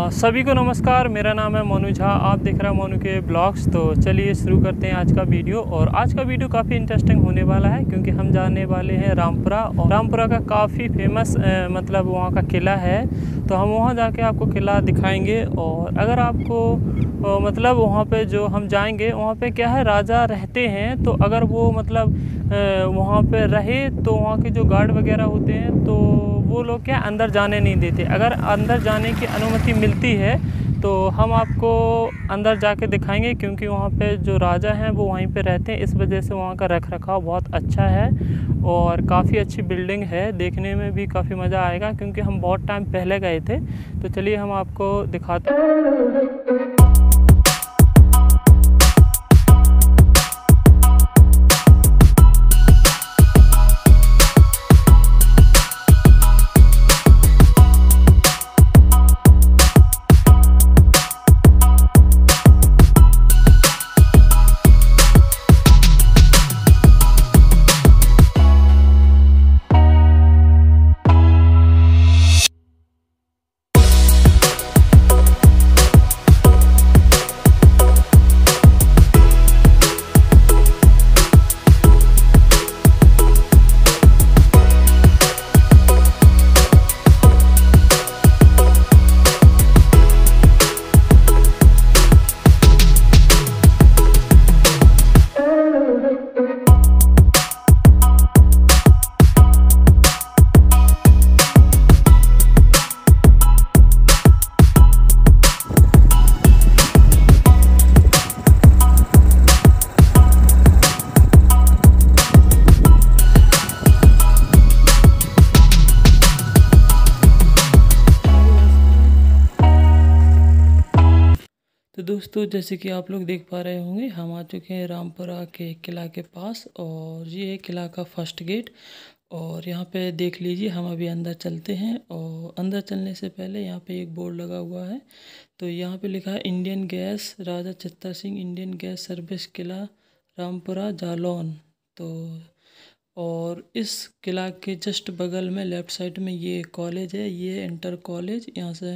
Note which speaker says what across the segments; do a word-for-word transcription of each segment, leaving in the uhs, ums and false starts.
Speaker 1: अ, सभी को नमस्कार। मेरा नाम है मोनू झा, आप देख रहे हैं मोनू के ब्लॉग्स। तो चलिए शुरू करते हैं आज का वीडियो। और आज का वीडियो काफ़ी इंटरेस्टिंग होने वाला है क्योंकि हम जाने वाले हैं रामपुरा। और रामपुरा का काफ़ी फेमस मतलब वहाँ का किला है, तो हम वहाँ जाके आपको किला दिखाएंगे। और अगर आपको आ, मतलब वहाँ पे जो हम जाएंगे वहाँ पे क्या है, राजा रहते हैं, तो अगर वो मतलब वहाँ पे रहे तो वहाँ के जो गार्ड वगैरह होते हैं तो वो लोग क्या अंदर जाने नहीं देते। अगर अंदर जाने की अनुमति मिलती है तो हम आपको अंदर जाके दिखाएंगे, क्योंकि वहाँ पे जो राजा हैं वो वहीं पे रहते हैं। इस वजह से वहाँ का रख रखाव बहुत अच्छा है और काफ़ी अच्छी बिल्डिंग है, देखने में भी काफ़ी मज़ा आएगा क्योंकि हम बहुत टाइम पहले गए थे। तो चलिए हम आपको दिखाते हैं। तो दोस्तों, जैसे कि आप लोग देख पा रहे होंगे, हम आ चुके हैं रामपुरा के किला के पास। और ये है किला का फर्स्ट गेट। और यहाँ पे देख लीजिए, हम अभी अंदर चलते हैं। और अंदर चलने से पहले यहाँ पे एक बोर्ड लगा हुआ है, तो यहाँ पे लिखा है Indian gas Raja Chittar Singh Indian gas service Kila Rampura Jalaun. तो और इस किला के जस्ट बगल में लेफ़्ट साइड में ये कॉलेज है, ये इंटर कॉलेज यहाँ से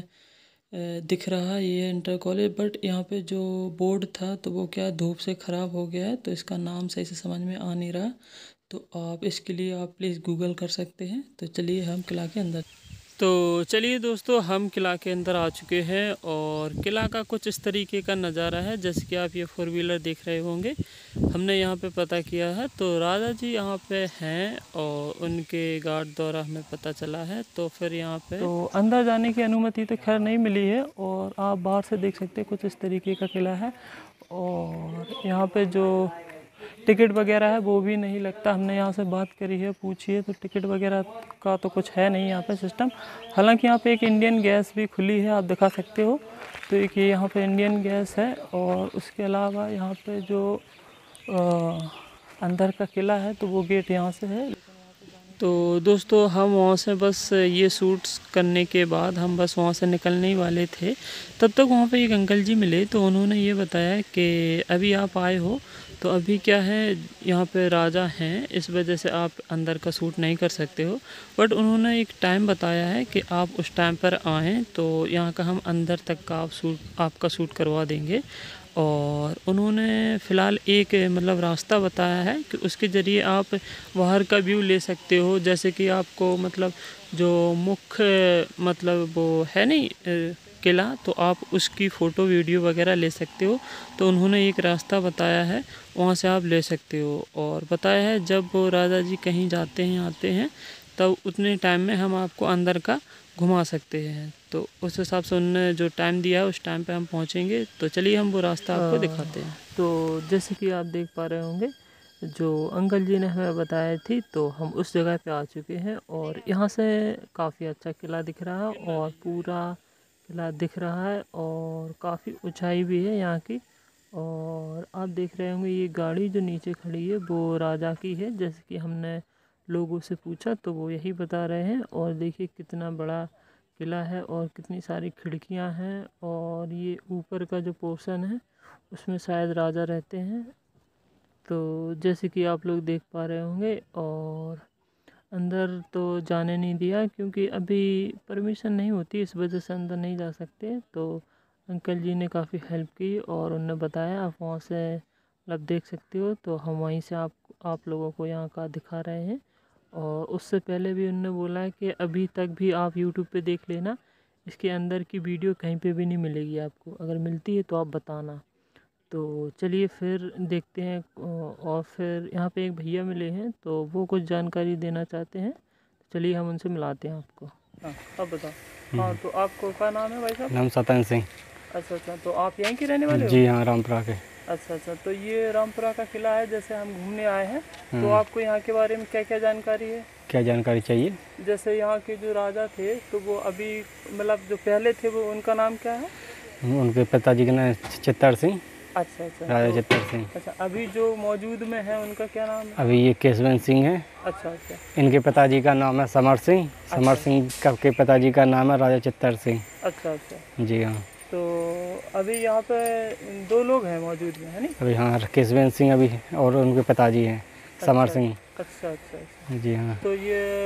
Speaker 1: दिख रहा है, ये इंटर कॉलेज। बट यहाँ पे जो बोर्ड था तो वो क्या धूप से ख़राब हो गया है, तो इसका नाम सही से समझ में आ नहीं रहा। तो आप इसके लिए आप प्लीज़ गूगल कर सकते हैं। तो चलिए हम किला के अंदर। तो चलिए दोस्तों, हम किला के अंदर आ चुके हैं। और किला का कुछ इस तरीके का नज़ारा है, जैसे कि आप ये फोर व्हीलर देख रहे होंगे। हमने यहाँ पे पता किया है तो राजा जी यहाँ पे हैं और उनके गार्ड द्वारा हमें पता चला है। तो फिर यहाँ पे तो अंदर जाने की अनुमति तो खैर नहीं मिली है। और आप बाहर से देख सकते हैं, कुछ इस तरीके का किला है। और यहाँ पे जो टिकट वगैरह है वो भी नहीं लगता। हमने यहाँ से बात करी है, पूछिए, तो टिकट वगैरह का तो कुछ है नहीं यहाँ पे सिस्टम। हालांकि यहाँ पे एक इंडियन गैस भी खुली है, आप दिखा सकते हो। तो एक ये यहाँ पे इंडियन गैस है। और उसके अलावा यहाँ पे जो आ, अंदर का किला है तो वो गेट यहाँ से है। तो दोस्तों, हम वहाँ से बस ये शूट्स करने के बाद हम बस वहाँ से निकलने ही वाले थे। तब तक वहाँ पे एक अंकल जी मिले, तो उन्होंने ये बताया कि अभी आप आए हो तो अभी क्या है, यहाँ पे राजा हैं, इस वजह से आप अंदर का शूट नहीं कर सकते हो। बट उन्होंने एक टाइम बताया है कि आप उस टाइम पर आएँ तो यहाँ का हम अंदर तक का आप शूट आपका शूट करवा देंगे। और उन्होंने फ़िलहाल एक मतलब रास्ता बताया है कि उसके ज़रिए आप बाहर का व्यू ले सकते हो। जैसे कि आपको मतलब जो मुख्य मतलब वो है नहीं किला, तो आप उसकी फ़ोटो वीडियो वगैरह ले सकते हो। तो उन्होंने एक रास्ता बताया है, वहाँ से आप ले सकते हो। और बताया है जब वो राजा जी कहीं जाते हैं आते हैं तब उतने टाइम में हम आपको अंदर का घुमा सकते हैं। तो उस हिसाब से उन्होंने जो टाइम दिया है उस टाइम पे हम पहुंचेंगे। तो चलिए हम वो रास्ता आपको दिखाते हैं। तो जैसे कि आप देख पा रहे होंगे, जो अंकल जी ने हमें बताया थी, तो हम उस जगह पे आ चुके हैं। और यहाँ से काफ़ी अच्छा किला दिख रहा है और पूरा किला दिख रहा है और काफ़ी ऊंचाई भी है यहाँ की। और आप देख रहे होंगे ये गाड़ी जो नीचे खड़ी है वो राजा की है। जैसे कि हमने लोगों से पूछा तो वो यही बता रहे हैं। और देखिए कितना बड़ा किला है और कितनी सारी खिड़कियां हैं। और ये ऊपर का जो पोर्शन है उसमें शायद राजा रहते हैं। तो जैसे कि आप लोग देख पा रहे होंगे। और अंदर तो जाने नहीं दिया क्योंकि अभी परमिशन नहीं होती, इस वजह से अंदर नहीं जा सकते। तो अंकल जी ने काफ़ी हेल्प की और उन्होंने बताया आप वहाँ से मतलब देख सकते हो। तो हम वहीं से आप आप लोगों को यहाँ का दिखा रहे हैं। और उससे पहले भी उन्होंने बोला है कि अभी तक भी आप यूट्यूब पे देख लेना, इसके अंदर की वीडियो कहीं पे भी नहीं मिलेगी आपको, अगर मिलती है तो आप बताना। तो चलिए फिर देखते हैं। और फिर यहाँ पे एक भैया मिले हैं तो वो कुछ जानकारी देना चाहते हैं, चलिए हम उनसे मिलाते हैं आपको। हाँ अब बताओ। हाँ तो आपको क्या नाम है भाई साहब?
Speaker 2: नाम सतन सिंह।
Speaker 1: अच्छा अच्छा, तो आप यहीं के रहने वाले हो?
Speaker 2: जी हाँ, रामपुरा के।
Speaker 1: अच्छा अच्छा, तो ये रामपुरा का किला है, जैसे हम घूमने आए हैं तो आपको यहाँ के बारे में क्या क्या जानकारी है?
Speaker 2: क्या जानकारी चाहिए?
Speaker 1: जैसे यहाँ के जो राजा थे तो वो अभी मतलब जो पहले थे वो उनका नाम क्या है?
Speaker 2: उनके पिताजी का नाम चित्तर सिंह।
Speaker 1: अच्छा अच्छा,
Speaker 2: राजा
Speaker 1: तो,
Speaker 2: चित्तर सिंह।
Speaker 1: अच्छा अभी जो मौजूद में है उनका क्या नाम है?
Speaker 2: अभी ये केशवंद्र सिंह है।
Speaker 1: अच्छा अच्छा,
Speaker 2: इनके पिताजी का नाम है समर सिंह। समर सिंह का के पिताजी का नाम है राजा चित्तर सिंह।
Speaker 1: अच्छा अच्छा,
Speaker 2: जी हाँ।
Speaker 1: तो अभी यहाँ पे दो लोग हैं मौजूद में, है नहीं?
Speaker 2: अभी हाँ, केशवंद्र सिंह अभी और उनके पिताजी हैं समर सिंह।
Speaker 1: अच्छा अच्छा अच्छा,
Speaker 2: जी हाँ।
Speaker 1: तो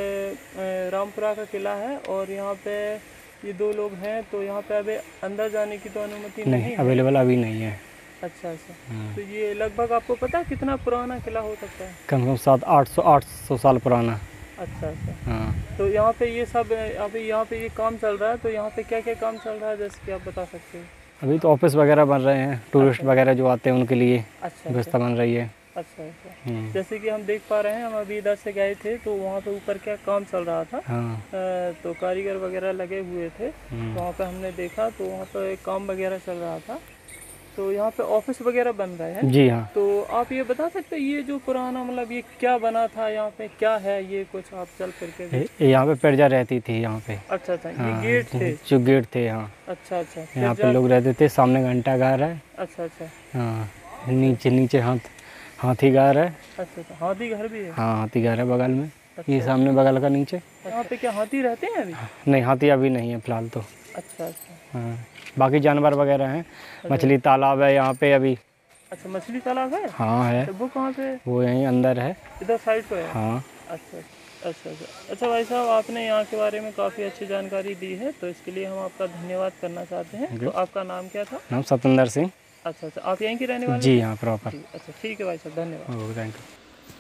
Speaker 1: ये रामपुरा का किला है और यहाँ पे ये दो लोग हैं, तो यहाँ पे अभी अंदर जाने की तो अनुमति नहीं, नहीं
Speaker 2: अवेलेबल अभी नहीं है।
Speaker 1: अच्छा अच्छा, तो ये लगभग आपको पता है कितना पुराना किला हो सकता है?
Speaker 2: कम से कम सात आठ सौ आठ सौ साल पुराना।
Speaker 1: अच्छा अच्छा,
Speaker 2: हाँ।
Speaker 1: तो यहाँ पे ये सब अभी यहाँ पे ये काम चल रहा है, तो यहाँ पे क्या क्या काम चल रहा है जैसे कि आप बता सकते हो?
Speaker 2: अभी तो ऑफिस वगैरह बन रहे हैं, टूरिस्ट वगैरह जो आते हैं उनके लिए
Speaker 1: अच्छा
Speaker 2: व्यवस्था बन रही है।
Speaker 1: अच्छा अच्छा, जैसे कि हम देख पा रहे हैं, हम अभी इधर से गए थे तो वहाँ पे ऊपर क्या काम चल रहा था।
Speaker 2: हाँ।
Speaker 1: तो कारीगर वगैरह लगे हुए थे, तो वहाँ पे हमने देखा तो वहाँ पे काम वगैरह चल रहा था। तो यहाँ पे ऑफिस वगैरह बन रहे हैं।
Speaker 2: जी हाँ।
Speaker 1: तो आप ये बता सकते हैं ये जो पुराना मतलब ये क्या बना था, यहाँ पे क्या है, ये कुछ आप चल करके?
Speaker 2: यहाँ पे प्रजा रहती थी यहाँ पे।
Speaker 1: अच्छा अच्छा,
Speaker 2: हाँ,
Speaker 1: ये गेट थे?
Speaker 2: जो गेट थे हाँ।
Speaker 1: अच्छा अच्छा,
Speaker 2: यहाँ पे लोग रहते थे। सामने घंटा घर है।
Speaker 1: अच्छा अच्छा,
Speaker 2: हाँ, नीचे नीचे हाथ हाथी घर है।
Speaker 1: अच्छा अच्छा, हाथी घर भी है? हाँ,
Speaker 2: हाथी घर है बगल में। अच्छा। ये सामने बगल का नीचे।
Speaker 1: यहाँ पे क्या हाथी रहते हैं अभी?
Speaker 2: नहीं, हाथी अभी नहीं है फिलहाल तो।
Speaker 1: अच्छा अच्छा,
Speaker 2: हाँ, बाकी जानवर वगैरह हैं। मछली तालाब है यहाँ पे अभी।
Speaker 1: अच्छा, मछली तालाब है?
Speaker 2: हाँ है।
Speaker 1: तो वो कहाँ पे?
Speaker 2: वो यहीं अंदर है,
Speaker 1: इधर साइड पे है?
Speaker 2: हाँ।
Speaker 1: अच्छा अच्छा अच्छा, अच्छा भाई साहब आपने यहाँ के बारे में काफ़ी अच्छी जानकारी दी है, तो इसके लिए हम आपका धन्यवाद करना चाहते हैं। तो आपका नाम क्या था?
Speaker 2: नाम सतेंद्र सिंह।
Speaker 1: अच्छा अच्छा, आप यहीं के रहने वाले?
Speaker 2: जी हाँ, प्रॉपर।
Speaker 1: अच्छा ठीक है भाई साहब, धन्यवाद।
Speaker 2: Thank you.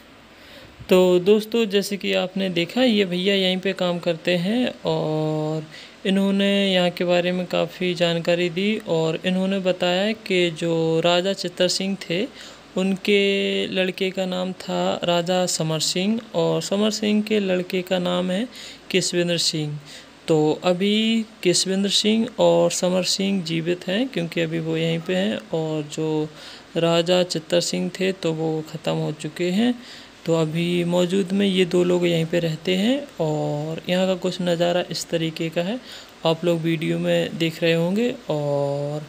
Speaker 1: तो दोस्तों जैसे कि आपने देखा ये भैया यहीं पे काम करते हैं और इन्होंने यहाँ के बारे में काफ़ी जानकारी दी और इन्होंने बताया कि जो राजा चित्तर सिंह थे उनके लड़के का नाम था राजा समर सिंह और समर सिंह के लड़के का नाम है केशवेंद्र सिंह। तो अभी केशवेंद्र सिंह और समर सिंह जीवित हैं क्योंकि अभी वो यहीं पे हैं और जो राजा चित्तर सिंह थे तो वो ख़त्म हो चुके हैं। तो अभी मौजूद में ये दो लोग यहीं पे रहते हैं और यहाँ का कुछ नज़ारा इस तरीके का है, आप लोग वीडियो में देख रहे होंगे। और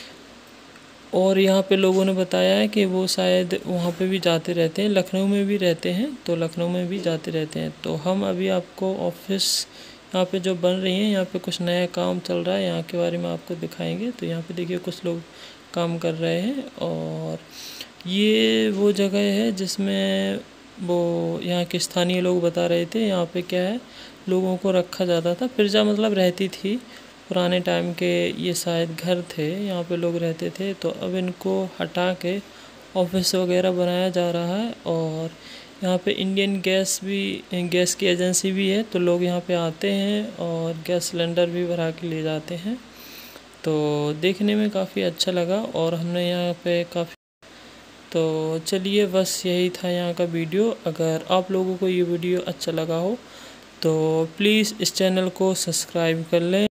Speaker 1: और यहाँ पे लोगों ने बताया है कि वो शायद वहाँ पे भी जाते रहते हैं, लखनऊ में भी रहते हैं, तो लखनऊ में भी जाते रहते हैं। तो हम अभी आपको ऑफिस यहाँ पे जो बन रही है, यहाँ पे कुछ नया काम चल रहा है, यहाँ के बारे में आपको दिखाएंगे। तो यहाँ पे देखिए कुछ लोग काम कर रहे हैं और ये वो जगह है जिसमें वो यहाँ के स्थानीय लोग बता रहे थे यहाँ पे क्या है लोगों को रखा जाता था, प्रजा मतलब रहती थी पुराने टाइम के, ये शायद घर थे, यहाँ पे लोग रहते थे। तो अब इनको हटा के ऑफिस वगैरह बनाया जा रहा है और यहाँ पे इंडियन गैस भी गैस की एजेंसी भी है, तो लोग यहाँ पे आते हैं और गैस सिलेंडर भी भरा के ले जाते हैं। तो देखने में काफ़ी अच्छा लगा और हमने यहाँ पे काफ़ी, तो चलिए बस यही था यहाँ का वीडियो। अगर आप लोगों को ये वीडियो अच्छा लगा हो तो प्लीज़ इस चैनल को सब्सक्राइब कर लें।